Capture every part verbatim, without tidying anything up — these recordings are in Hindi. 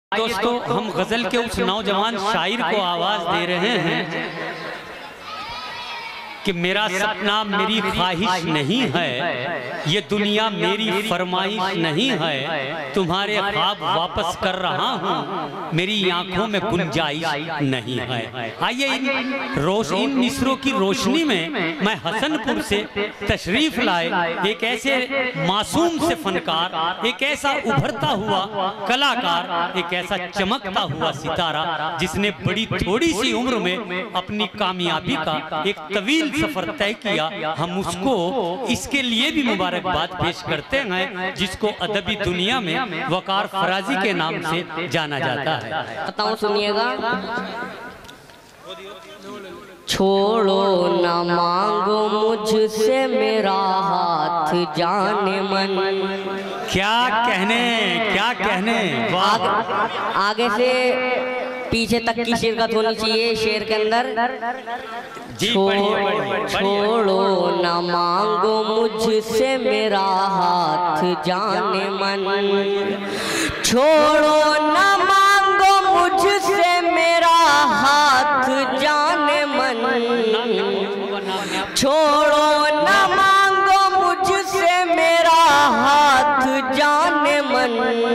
दोस्तों, हम गजल के उस नौजवान शायर को आवाज दे रहे हैं कि मेरा सपना मेरी ख्वाहिश नहीं है, ये दुनिया मेरी फरमाइश नहीं है, तुम्हारे ख्वाब वापस कर रहा हूँ, मेरी आंखों में गुंजाइश नहीं है। आइए इन रोशनी मिसरों की रोशनी में मैं हसनपुर से तशरीफ लाए एक ऐसे मासूम से फनकार, एक ऐसा उभरता हुआ कलाकार, एक ऐसा चमकता हुआ सितारा जिसने बड़ी थोड़ी सी उम्र में अपनी कामयाबी का एक तवील सफर तय किया। हम उसको इसके लिए भी मुबारकबाद पेश करते हैं जिसको अदबी दुनिया में वकार फराजी के नाम से जाना जाता है। बताऊं, सुनिएगा। छोड़ो न मांगो मुझसे मेरा हाथ जाने मन। क्या कहने क्या कहने आगे, आगे से पीछे तक की शिरकत होनी चाहिए शेर के अंदर। छोड़, छोड़ो न मांगो मुझसे मेरा हाथ जाने मन, छोड़ो न मांगो मुझसे मेरा हाथ जाने मन, छोड़ो न मांगो मुझसे मेरा हाथ जाने मन,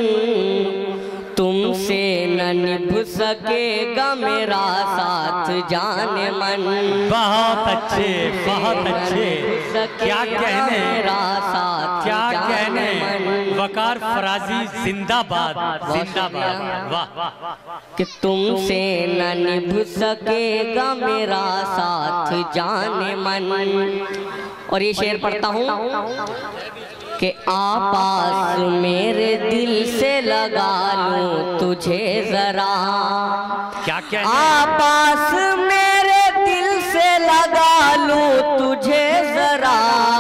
तुमसे न निभ सकेगा मेरा साथ जाने मन। बहुत अच्छे, बहुत अच्छे। क्या कहने, मेरा साथ क्या कहने, वकार फराजी जिंदाबाद, जिंदाबाद। वाह। कि तुमसे न निभ सकेगा मेरा साथ जाने मन। और ये शेर पढ़ता हूँ कि आपास मेरे दिल से लगा लूं तुझे जरा। क्या क्या आपास मेरे दिल से लगा लूं तुझे जरा,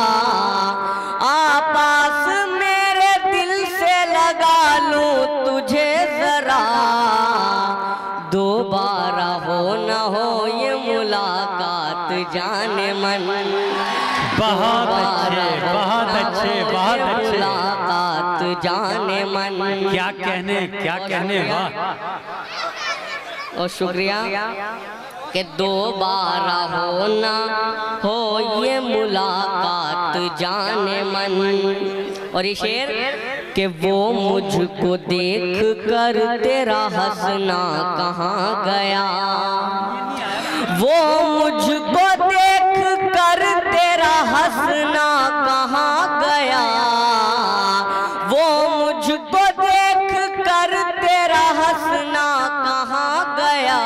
आपास मेरे दिल से लगा लूं तुझे जरा, दोबारा हो न हो ये मुलाकात जाने मन। बहुत अच्छे, बहुत अच्छे, बहुत अच्छे। मुलाकात जाने मन। क्या कहने, क्या कहने। वाह। और शुक्रिया कि दोबारा हो ना हो ये मुलाकात जाने मन। और ये शेर कि वो मुझको देख कर तेरा हंसना कहाँ गया, वो मुझको देख कर तेरा हंसना कहाँ गया, वो मुझको देख कर तेरा हंसना कहाँ गया,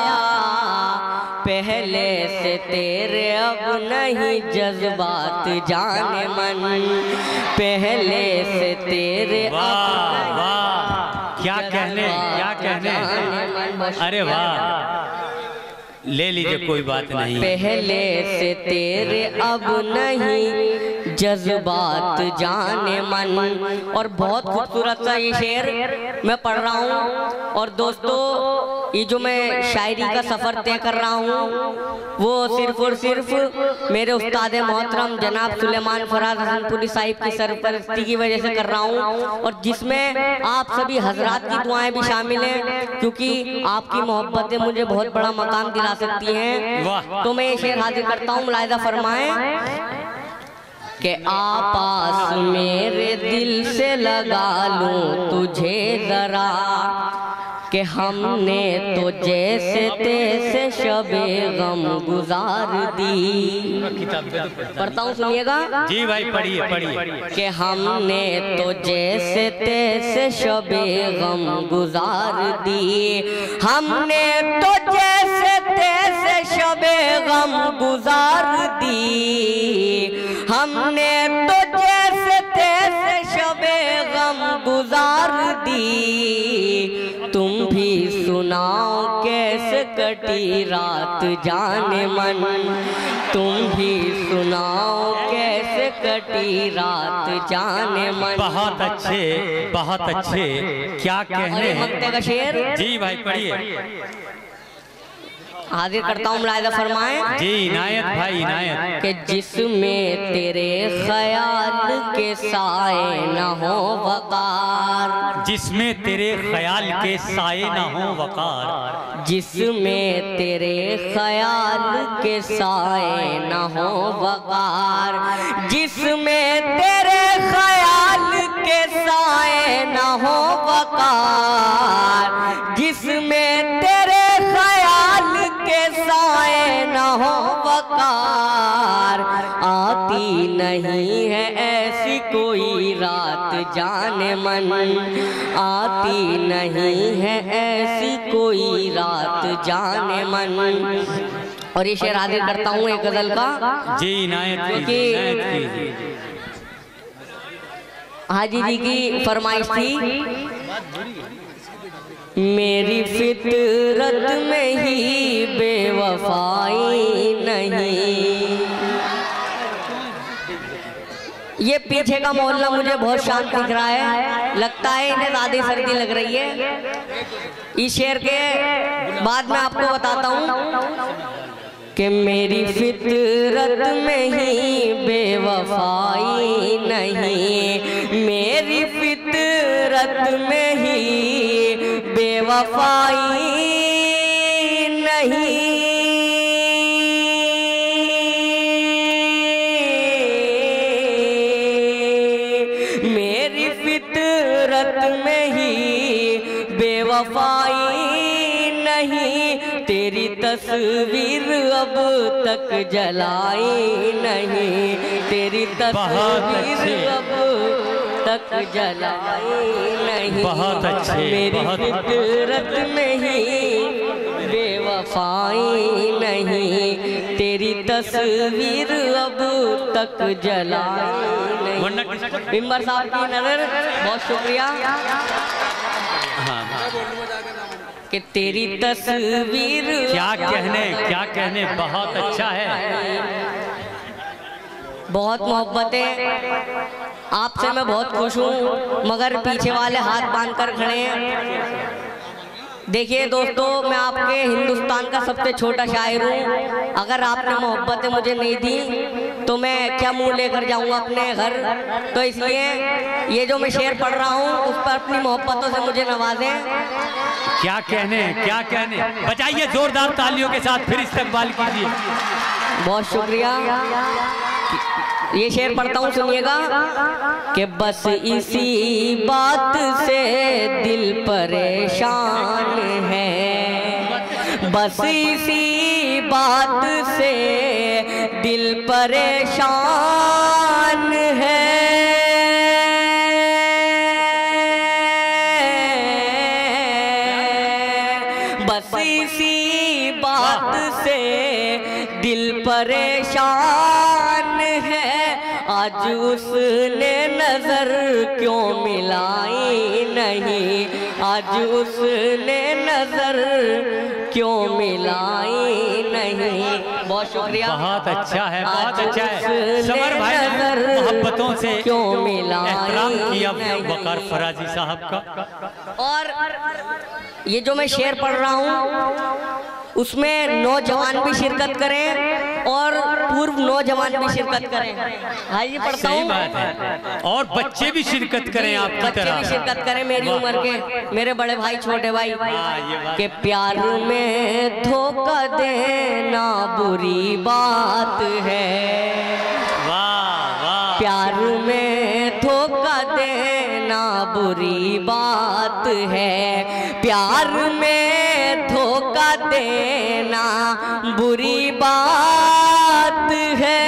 पहले से तेरे अब नहीं जज्बात जाने मन, पहले से तेरे अब वाह, वाह। क्या कहने, क्या कहने। अरे वाह, ले लीजिए, कोई बात नहीं। पहले से तेरे अब नहीं जज्बात जाने मन। और बहुत खूबसूरत सा ये शेर मैं पढ़ रहा हूँ। और दोस्तों, ये जो मैं शायरी का सफ़र तय कर रहा हूँ वो सिर्फ और सिर्फ मेरे उस्ताद मोहतरम जनाब सुलेमान फराज हसनपुरी साहिब की सरपरस्ती की वजह से कर रहा हूँ, और जिसमें आप सभी हजरात की दुआएं भी शामिल हैं, क्योंकि आपकी मोहब्बतें मुझे बहुत बड़ा मकाम दिला सकती हैं। तो मैं ये शेर हाजिर करता हूँ, मुलाहिजा फरमाएं कि आपास मेरे दिल से लगा लूं तुझे जरा, कि हमने तो जैसे तैसे शबे गम गुजार दी। पढ़ता हूँ, सुनिएगा। जी भाई, पढ़िए पढ़िए। कि हमने तो जैसे तैसे शबे गम गुजार दी, हमने तो जैसे तैसे शबे गम गुजार दी, हमने तो जैसे तैसे शबे गम गुजार दी, तुम भी सुनाओ कैसे कटी रात जाने मन, तुम भी सुनाओ कैसे कटी रात जाने मन। बहुत अच्छे, बहुत अच्छे। क्या कहने। मक्ते का शेर। जी भाई, पढ़िए। हाजिर करता हूँ, मुलाहिजा फरमाएं। जी इनायत भाई इनायत। कि जिसमें तेरे ख्याल के साए न हो वकार, जिसमें तेरे ख्याल के साए न हो वकार, जिसमें तेरे ख्याल के साए न हो वकार, जिसमें तेरे ख्याल के साए न हो वकार, जिसमें तेरे ख्याल के साए न हो वकार, आती नहीं है ऐसी कोई रात जाने मन, आती नहीं है ऐसी कोई रात जाने मन। और ये शेर हाजिर करता हूँ एक गजल का। जी इनायत कीजिए। हाजी जी की फरमाइश थी, मेरी फितरत में ही बेवफाई नहीं। ये पीछे का मोहल्ला मुझे बहुत शांत दिख रहा है, लगता है इन्हें ज्यादा सर्दी लग रही है। इस शेर के बाद मैं आपको बताता हूँ कि मेरी फितरत में ही बेवफाई नहीं, मेरी फितरत में ही बेवफाई नहीं। मेरी फितरत में ही बेवफाई नहीं, तेरी तस्वीर अब तक जलाई नहीं, तेरी तस्वीर अब तक जलाई नहीं। बहुत अच्छे। मेरी फितरत में ही बेवफाई नहीं, तेरी तस्वीर अब तक जलाई नहीं। मिंबर साहब की नजर, बहुत शुक्रिया। हाँ कि तेरी तस्वीर, क्या कहने क्या कहने, बहुत अच्छा है। बहुत मोहब्बतें, आपसे मैं बहुत खुश हूँ, मगर पीछे वाले हाथ बांध कर खड़े हैं। देखिए दोस्तों, मैं आपके हिंदुस्तान का सबसे छोटा शायर हूँ। अगर आपने मोहब्बतें मुझे नहीं दी तो मैं क्या मुंह लेकर जाऊँगा अपने घर। तो इसलिए ये जो मैं शेर पढ़ रहा हूँ उस पर अपनी मोहब्बतों से मुझे नवाजें। क्या कहने क्या कहने, बजाइए जोरदार तालियों के साथ, फिर इस्तकबाल कीजिए। बहुत शुक्रिया। ये शेर पढ़ता हूँ, सुनिएगा। कि बस इसी बात से दिल परेशान है, बस इसी बात से दिल परेशान है, बस इसी बात से दिल परेशान है। आज उसने नजर क्यों मिलाई नहीं, आज उसने नजर क्यों मिलाई नहीं। बहुत शुक्रिया। बहुत अच्छा है, बहुत अच्छा है। समर भाई ने मोहब्बतों से क्यों मिलाई एहतराम किया वकार फराजी साहब का। और ये जो मैं शेर पढ़ रहा हूँ उसमें नौजवान भी शिरकत करें और पूर्व नौजवान भी शिरकत करें। हाँ ये पढ़ता हूँ। बात है। और बच्चे भी शिरकत करें आपकी बच्चे तरह। भी शिरकत करें, मेरी उम्र के, मेरे बड़े भाई छोटे भाई। के प्यार में धोखा देना बुरी बात है, वाह वाह। प्यार में धोखा देना बुरी बात है, प्यार में धोखा देना बुरी बात है।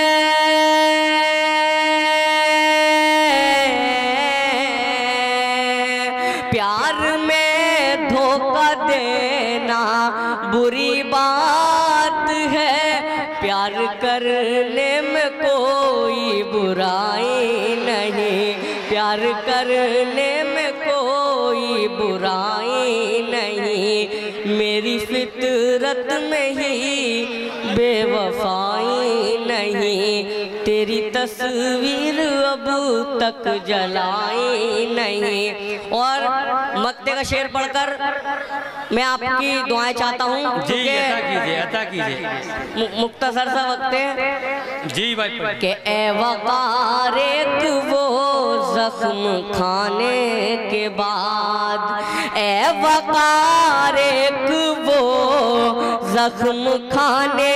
प्यार में धोखा देना बुरी बात है, प्यार करने में कोई बुराई नहीं, प्यार करने में कोई बुराई नहीं। मेरी फितरत में ही बेवफाई नहीं, तेरी तस्वीर अब तक जलाई नहीं। और मक्ते का शेर पढ़कर मैं आपकी दुआएं चाहता हूँ। जी अता कीजिए, अता कीजिए। मुख्तसर सा वक्त जी भाई के ए वकार एक वो जख्म खाने के बाद, ए वकार एक वो जख्म खाने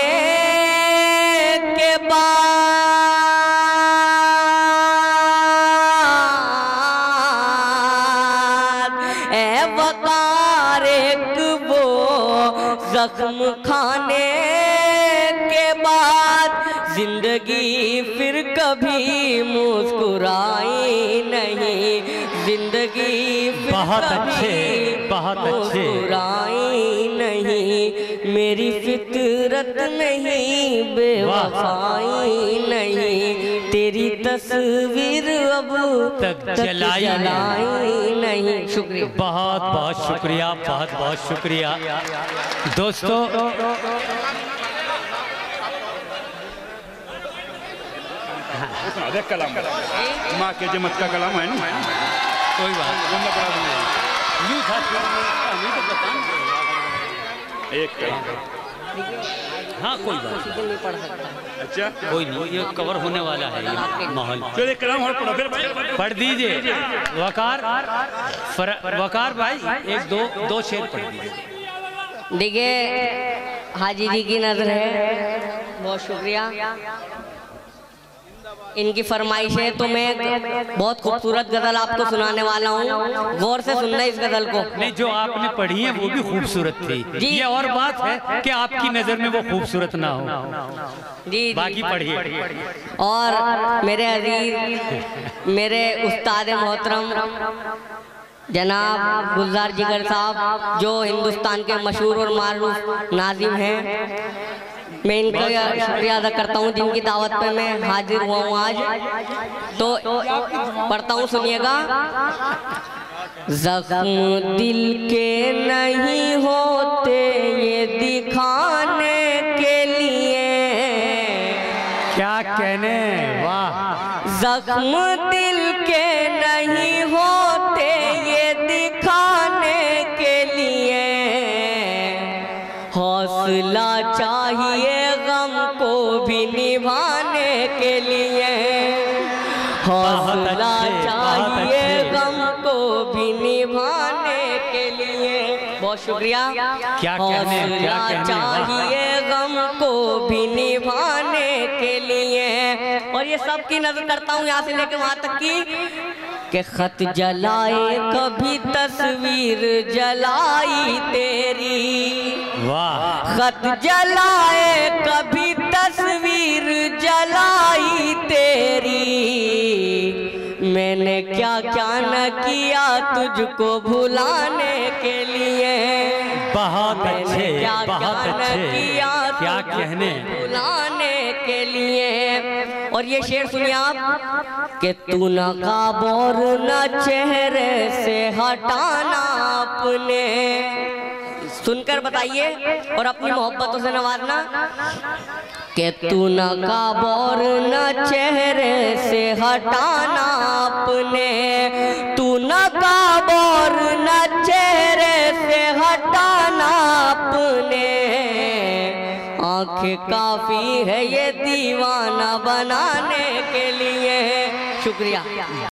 के बाद, ए वकार एक वो जख्म खाने के बाद, जिंदगी फिर कभी मुस्कुराई नहीं, जिंदगी फिर बहुत कभी अच्छे, बहुत अच्छे। मुस्कुराई नहीं, मेरी फितरत नहीं, बेवफाई नहीं, तेरी तस्वीर अब तक तक जलाई जलाई नहीं। शुक्रिया, बहुत बहुत शुक्रिया, बहुत बहुत शुक्रिया दोस्तों। देख कलाम माँ के जमत का कलाम है ना, कोई बात नहीं, एक कलाम। हाँ कोई बात नहीं पढ़ सकता। अच्छा कोई नहीं, ये कवर होने वाला है ये माहौल। चलो एक कलाम और पढ़ो, फिर पढ़ दीजिए वकार, वकार भाई एक दो दो शेर पढ़ दीजिए। देखिए हाजी जी की नजर है, बहुत शुक्रिया। इनकी फरमाइश है तो मैं बहुत खूबसूरत गजल आपको सुनाने वाला हूँ, गौर से सुनना इस गजल को। नहीं, जो आपने पढ़ी है वो भी खूबसूरत थी, ये और बात है कि आपकी नजर में वो खूबसूरत ना हो। जी बाकी पढ़िए। और मेरे अजीज, मेरे उस्ताद मोहतरम जनाब गुलजार जिगर साहब, जो हिंदुस्तान के मशहूर और मारूफ नाजिम हैं, मैं इनका शुक्रिया अदा करता हूँ जिनकी दावत पे मैं हाजिर हुआ हूँ आज। तो पढ़ता हूँ, सुनिएगा। जख्म दिल के नहीं होते ये दिखाने के लिए, क्या कहने, वाह। जख्म दिल के नहीं होते ये दिखाने के लिए, हौसला चाहिए गम को भी निभाने के लिए, हौसला चाहिए गम को भी निभाने के लिए। बहुत शुक्रिया। क्या कहने, क्या कहने, चाहिए गम को भी निभाने के लिए। और ये सब की नजर करता हूँ यहाँ से लेके वहां तक की कि खत जलाए कभी तस्वीर जलाई तेरी, वाह। खत जलाए कभी तस्वीर जलाई तेरी, मैंने क्या क्या न किया तुझको भुलाने के लिए, बहुत अच्छे, क्या बहुत क्या न अच्छे, किया क्या तुझको कहने। भुलाने के लिए। और ये शेर सुनिए आप कि तू नकाब और न चेहरे से हटाना अपने, सुनकर बताइए और अपनी मोहब्बतों से नवाजना कि तू नकाब और न चेहरे से हटाना अपने, तू नकाब और न चेहरे से हटाना अपने, आंखें काफी है ये दीवाना बनाने के लिए। शुक्रिया।